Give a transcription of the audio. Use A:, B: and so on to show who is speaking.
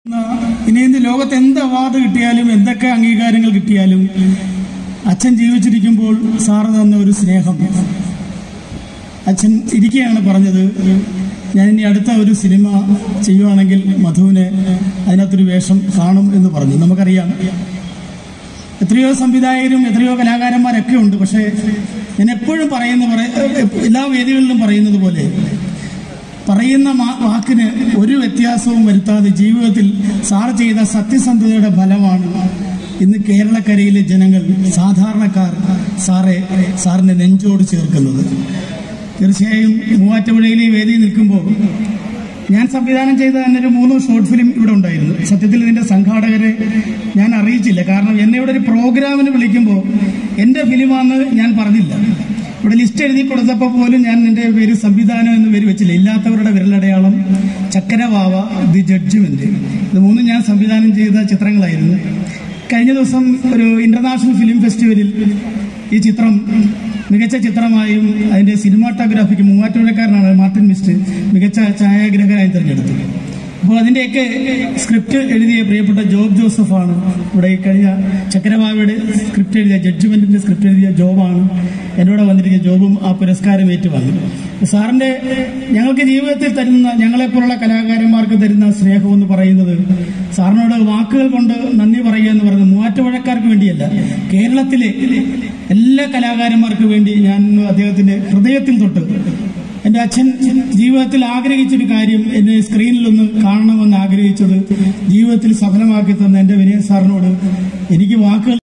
A: ഇനി ഇന്ന് ലോകത്ത് എന്ത് അവാർഡ് കിട്ടിയാലും എന്തൊക്കെ അംഗീകാരങ്ങൾ കിട്ടിയാലും അച്ഛൻ ജീവിച്ചിരിക്കുമ്പോൾ സാറ് തന്ന ഒരു സ്നേഹം. അച്ഛൻ ഇരിക്കുകയാണ് പറഞ്ഞത്, ഞാൻ ഇനി അടുത്ത ഒരു സിനിമ ചെയ്യുവാണെങ്കിൽ മധുവിനെ അതിനകത്തൊരു വേഷം കാണും എന്ന് പറഞ്ഞു. നമുക്കറിയാം എത്രയോ സംവിധായകരും എത്രയോ കലാകാരന്മാരൊക്കെ ഉണ്ട്. പക്ഷേ ഞാൻ എപ്പോഴും എല്ലാ വേദികളിലും പറയുന്നത് പോലെ പറയുന്ന വാക്കിന് ഒരു വ്യത്യാസവും വരുത്താതെ ജീവിതത്തിൽ സാർ ചെയ്ത സത്യസന്ധതയുടെ ഫലമാണ് ഇന്ന് കേരളക്കരയിലെ ജനങ്ങൾ, സാധാരണക്കാർ സാറിനെ നെഞ്ചോട് ചേർക്കുന്നത്. തീർച്ചയായും മൂവാറ്റുപുഴയിലെ വേദി നിൽക്കുമ്പോൾ ഞാൻ സംവിധാനം ചെയ്ത തന്നെ ഒരു 3 ഷോർട്ട് ഫിലിം ഇവിടെ ഉണ്ടായിരുന്നു. സത്യത്തിൽ ഇതിന്റെ സംഘാടകരെ ഞാൻ അറിയിച്ചില്ല. കാരണം എന്നെ ഇവിടെ ഒരു പ്രോഗ്രാമിന് വിളിക്കുമ്പോൾ എന്റെ ഫിലിമാണെന്ന് ഞാൻ പറഞ്ഞില്ല. ഇവിടെ ലിസ്റ്റ് എഴുതി കൊടുത്തപ്പോൾ പോലും ഞാൻ എന്റെ പേര് സംവിധാനം എന്ന് പേര് വെച്ചില്ല. ഇല്ലാത്തവരുടെ വിരലടയാളം, ചക്കരവാവ, ദി ജഡ്ജ്മെന്റ്, ഇത് 3 ഞാൻ സംവിധാനം ചെയ്ത ചിത്രങ്ങളായിരുന്നു. കഴിഞ്ഞ ദിവസം ഒരു ഇന്റർനാഷണൽ ഫിലിം ഫെസ്റ്റിവലിൽ ഈ ചിത്രം മികച്ച ചിത്രമായും അതിന്റെ സിനിമാറ്റോഗ്രാഫിക്ക് മൂവാറ്റുപുഴക്കാരനാണ് മാർട്ടിൻ മിസ്റ്റ് മികച്ച ഛായാഗ്രഹകനായി തിരഞ്ഞെടുത്തു. അപ്പോൾ അതിന്റെയൊക്കെ സ്ക്രിപ്റ്റ് എഴുതിയ പ്രിയപ്പെട്ട ജോബ് ജോസഫാണ്. ഇവിടെ കഴിഞ്ഞ ചക്കരവാവയുടെ സ്ക്രിപ്റ്റ് എഴുതിയ, ജഡ്ജ്മെന്റിന്റെ സ്ക്രിപ്റ്റ് എഴുതിയ ജോബാണ് എന്നോട് വന്നിരിക്കുന്ന. ജോബും ആ പുരസ്കാരം ഏറ്റുവാങ്ങി. സാറിന്റെ ഞങ്ങൾക്ക് ജീവിതത്തിൽ തരുന്ന, ഞങ്ങളെപ്പോലുള്ള കലാകാരന്മാർക്ക് തരുന്ന സ്നേഹം എന്ന് പറയുന്നത്, സാറിനോട് വാക്കുകൾ കൊണ്ട് നന്ദി പറയുക എന്ന് പറയുന്നത് മൂവാറ്റുപുഴക്കാർക്ക് വേണ്ടിയല്ല, കേരളത്തിലെ എല്ലാ കലാകാരന്മാർക്ക് വേണ്ടി ഞാൻ അദ്ദേഹത്തിന്റെ ഹൃദയത്തിൽ തൊട്ട്, എന്റെ അച്ഛൻ ജീവിതത്തിൽ ആഗ്രഹിച്ചൊരു കാര്യം, എന്നെ സ്ക്രീനിലൊന്ന് കാണണമെന്ന് ആഗ്രഹിച്ചത് ജീവിതത്തിൽ സഫലമാക്കി തന്ന എന്റെ വിനയൻ സാറിനോട് എനിക്ക് വാക്കുകൾ